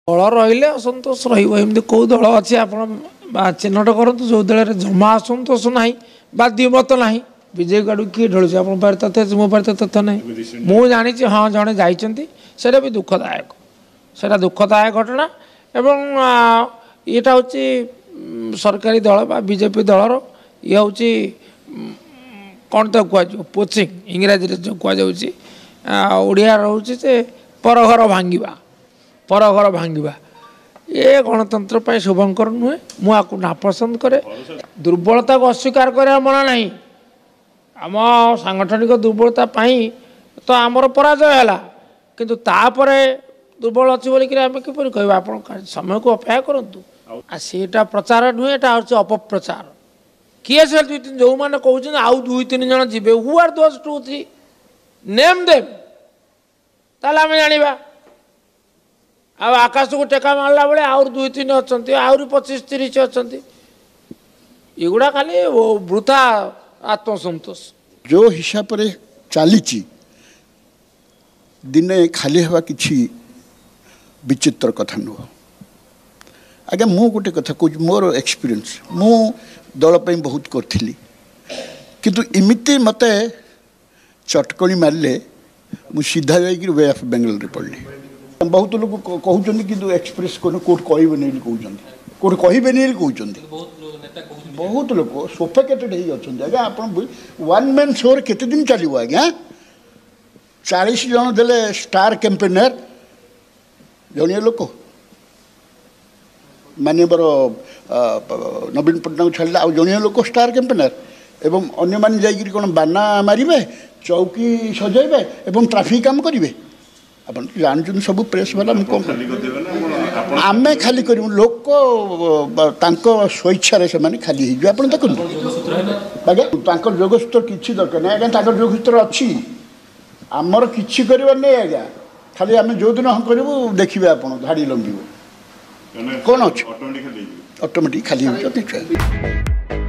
दल रही असंतोष रही कौ दल अच्छे आप चिन्हट करूँ जो दल जमा असंतोष ना द्विमत ना बीजेपी आड़ किए ढलुचे आप तथ्य अच्छे मो पाखे तथ्य ना मुझे जानी हाँ जड़े जाटा भी दुखदायक से दुखदायक घटना एवं यहाँ हूँ सरकारी दल बीजेपी दलर ये हूँ कौन तो कह पोचिंग इंग्राजी जो कहुआ रोचे से परघर भांगा परघर भांगा ये गणतंत्र पर शुभंकर नुहे मुझे नापसंद करे दुर्बलता को अस्वीकार कर मना ना आम सांगठनिक दुर्बलता तो आमर पराजय है किंतु तापर दुर्बल अच्छी बोलिक आम किपर कह आप समय को अपेक्षा करूँ सीटा प्रचार नुहे यहाँ हूँ अपप्रचार किए से जो मैंने कहते आउ दुई तीन जन जी who are those 2 3 name them ताल आम जाना आकाश को टेका मारला बेले आउर 2 3 अच्छा आहरी 25 30 अच्छा युवा खाली वृथा आत्मसंतोष जो हिसाब से चली दिने खाली हवा किसी विचित्र कथा नुह आज्ञा मु गोटे कथा कह मोर एक्सपीरियंस मु दल बहुत करी किंतु इमिती मते चटकणी मारे मु सीधा जाकर वे ऑफ बेंगलोर रे पढ़ली बहुत लोग कहते कि एक्सप्रेस कौन कौट कहबे कहते कौट कहबे कहते बहुत लोग सोफिकेटेड आज्ञा आप वन मैन शो केते दिन चलो आज्ञा 40 जन देले स्टार कैंपेनर जड़िए लोक मानवर नवीन पट्टनायक छाड़ा आ जड़िए लोक स्टार कैंपेनर एवं अन्य मान जाइए कौन बाना मारे चौकी सजेबे एवं ट्राफिक काम करेंगे आप जानते सब प्रेस वाला आम खाली करूँ लोक स्वेच्छा से खाली हो आप देखो आज्ञा जोगस्तर किसी दरकार नहीं आज्ञा जोगस्तर अच्छी आमर कि कर नहीं आज्ञा खाली आम जो दिन हाँ करूँ देखिए आप धाड़ी लंबी कौन अच्छे ऑटोमेटिक खाली हो।